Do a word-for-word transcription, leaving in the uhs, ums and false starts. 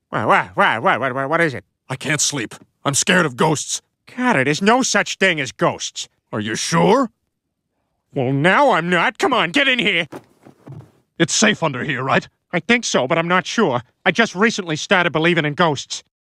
What, what, what, what, what, what is it? I can't sleep. I'm scared of ghosts. Carter, there's no such thing as ghosts. Are you sure? Well, now I'm not. Come on, get in here. It's safe under here, right? I think so, but I'm not sure. I just recently started believing in ghosts.